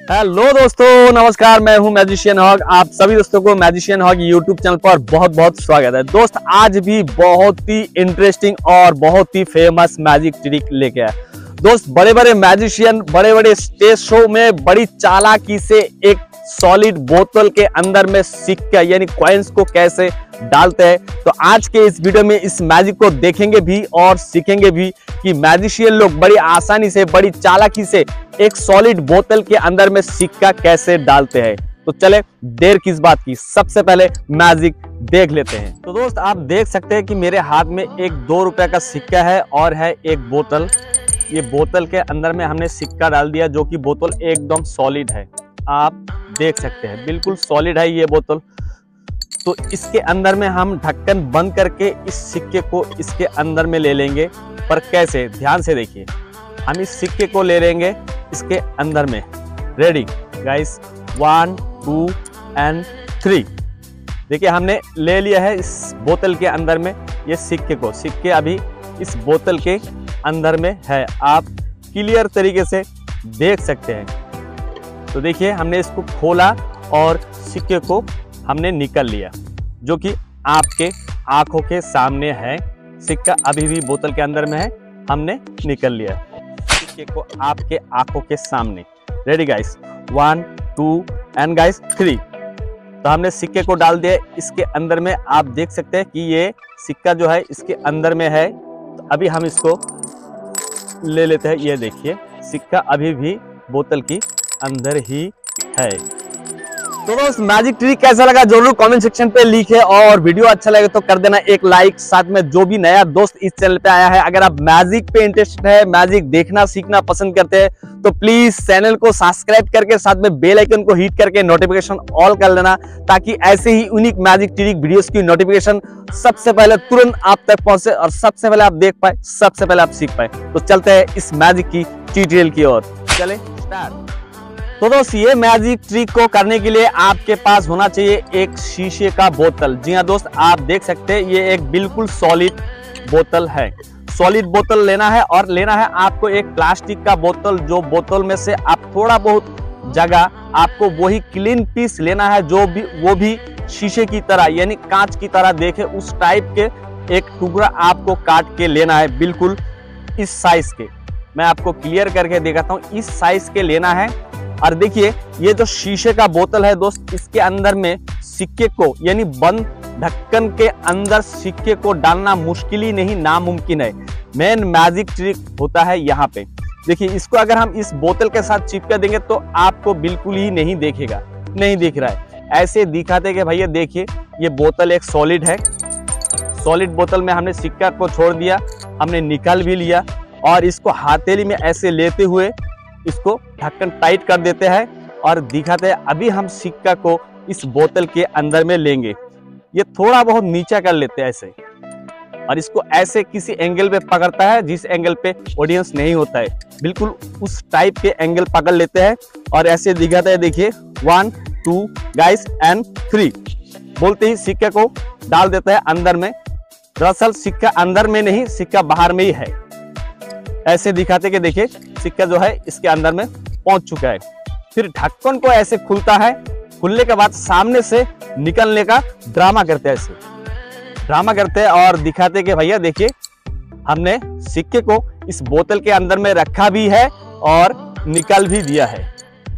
Hello दोस्तों, नमस्कार। मैं हूं मैजिशियन हॉग। आप सभी दोस्तों को मैजिशियन हॉग यूट्यूब चैनल पर बहुत बहुत स्वागत है। दोस्त, आज भी बहुत ही इंटरेस्टिंग और बहुत ही फेमस मैजिक ट्रिक लेके आए। दोस्त, बड़े बड़े मैजिशियन बड़े बड़े स्टेज शो में बड़ी चालाकी से एक सॉलिड बोतल के अंदर में सिक्का यानी कॉइन्स को कैसे डालते हैं। तो आज के इस वीडियो में इस मैजिक को देखेंगे भी और सीखेंगे भी कि मैजिशियन लोग बड़ी आसानी से बड़ी चालाकी से एक सॉलिड बोतल के अंदर में सिक्का कैसे डालते हैं। तो चले, देर किस बात की, सबसे पहले मैजिक देख लेते हैं। तो दोस्त, आप देख सकते हैं कि मेरे हाथ में एक 2 रुपए का सिक्का है और है एक बोतल। ये बोतल के अंदर में हमने सिक्का डाल दिया, जो कि बोतल एकदम सॉलिड है। आप देख सकते हैं बिल्कुल सॉलिड है ये बोतल। तो इसके अंदर में हम ढक्कन बंद करके इस सिक्के को इसके अंदर में ले लेंगे। पर कैसे, ध्यान से देखिए। हम इस सिक्के को ले लेंगे इसके अंदर में। Ready guys, 1 2 and 3। देखिए, हमने ले लिया है इस बोतल के अंदर में ये सिक्के को। सिक्के अभी इस बोतल के अंदर में है, आप क्लियर तरीके से देख सकते हैं। तो देखिए, हमने इसको खोला और सिक्के को हमने निकल लिया, जो कि आपके आंखों के सामने है। सिक्का अभी भी बोतल के अंदर में है, हमने निकल लिया सिक्के को आपके आंखों के सामने। Ready guys, 1 2 and guys 3। तो हमने सिक्के को डाल दिया इसके अंदर में। आप देख सकते हैं कि ये सिक्का जो है इसके अंदर में है। तो अभी हम इसको ले लेते हैं। ये देखिए, सिक्का अभी भी बोतल की अंदर ही है। तो दोस्त, मैजिक ट्रिक कैसा लगा जरूर कमेंट सेक्शन पे लिखे, और वीडियो अच्छा लगे तो कर देना एक लाइक। साथ में जो भी नया दोस्त इस चैनल पे आया है, अगर आप मैजिक पे इंटरेस्टेड है, मैजिक देखना सीखना पसंद करते हैं, तो प्लीज चैनल को सब्सक्राइब करके साथ में बेल आइकन को हिट करके नोटिफिकेशन ऑल कर लेना, ताकि ऐसे ही यूनिक मैजिक ट्रिक वीडियोस की नोटिफिकेशन सबसे पहले तुरंत आप तक पहुंचे और सबसे पहले आप देख पाए, सबसे पहले आप सीख पाए। तो चलते हैं इस मैजिक की ट्यूटोरियल की ओर। चले स्टार्ट। तो दोस्त, ये मैजिक ट्रिक को करने के लिए आपके पास होना चाहिए एक शीशे का बोतल। जी हाँ दोस्त, आप देख सकते हैं ये एक बिल्कुल सॉलिड बोतल है। सॉलिड बोतल लेना है, और लेना है आपको एक प्लास्टिक का बोतल, जो बोतल में से आप थोड़ा बहुत जगह आपको वही क्लीन पीस लेना है, जो भी वो भी शीशे की तरह यानी कांच की तरह देखे उस टाइप के एक टुकड़ा आपको काट के लेना है, बिल्कुल इस साइज के। मैं आपको क्लियर करके दिखाता हूँ, इस साइज के लेना है। और देखिए, ये जो शीशे का बोतल है दोस्त, इसके अंदर में सिक्के को यानी बंद ढक्कन के अंदर सिक्के को डालना मुश्किल ही नहीं, नामुमकिन है। मेन मैजिक ट्रिक होता है यहाँ पे। देखिए, इसको अगर हम इस बोतल के साथ चिपका देंगे तो आपको बिल्कुल ही नहीं देखेगा, नहीं दिख रहा है। ऐसे दिखाते कि भैया देखिए, ये बोतल एक सॉलिड है। सॉलिड बोतल में हमने सिक्का को छोड़ दिया, हमने निकाल भी लिया, और इसको हथेली में ऐसे लेते हुए इसको ढक्कन टाइट कर देते हैं और दिखाते हैं। अभी हम सिक्का को इस बोतल के अंदर में लेंगे। ये थोड़ा बहुत नीचा कर लेते हैं ऐसे, और इसको ऐसे किसी एंगल पे पकड़ता है जिस एंगल पे ऑडियंस नहीं होता है, बिल्कुल उस टाइप के एंगल पकड़ लेते हैं और ऐसे दिखाते हैं। देखिए, 1 2 गाइस एंड 3 बोलते ही सिक्के को डाल देता है अंदर में। दरअसल सिक्का अंदर में नहीं, सिक्का बाहर में ही है। ऐसे दिखाते कि देखिए, सिक्का जो है इसके अंदर में पहुंच चुका है। फिर ढक्कन को ऐसे खुलता है, खुलने के बाद सामने से निकलने का ड्रामा करते हैं। ऐसे ड्रामा करते हैं और दिखाते कि भैया देखिए, हमने सिक्के को इस बोतल के अंदर में रखा भी है और निकल भी दिया है।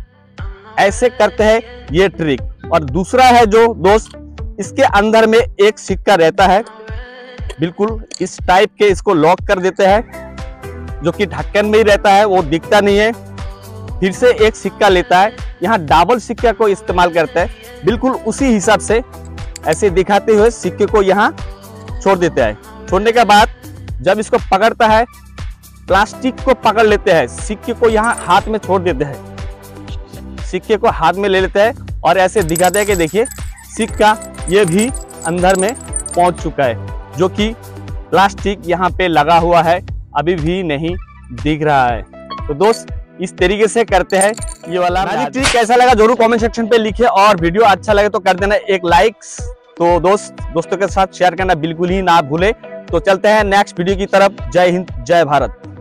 ऐसे करते हैं ये ट्रिक। और दूसरा है जो दोस्त, इसके अंदर में एक सिक्का रहता है, बिल्कुल इस टाइप के। इसको लॉक कर देते हैं, जो कि ढक्कन में ही रहता है, वो दिखता नहीं है। फिर से एक सिक्का लेता है, यहाँ डबल सिक्का को इस्तेमाल करता है, बिल्कुल उसी हिसाब से ऐसे दिखाते हुए सिक्के को यहाँ छोड़ देता है। छोड़ने के बाद जब इसको पकड़ता है, प्लास्टिक को पकड़ लेते हैं, सिक्के को यहाँ हाथ में छोड़ देते हैं। सिक्के को हाथ में ले लेते हैं और ऐसे दिखाते हैं कि देखिए, सिक्का ये भी अंदर में पहुंच चुका है, जो कि प्लास्टिक यहाँ पे लगा हुआ है, अभी भी नहीं दिख रहा है। तो दोस्त, इस तरीके से करते हैं ये वाला मैजिक ट्रिक। कैसा लगा जरूर कमेंट सेक्शन पे लिखे, और वीडियो अच्छा लगे तो कर देना एक लाइक। तो दोस्तों के साथ शेयर करना बिल्कुल ही ना भूले। तो चलते हैं नेक्स्ट वीडियो की तरफ। जय हिंद, जय भारत।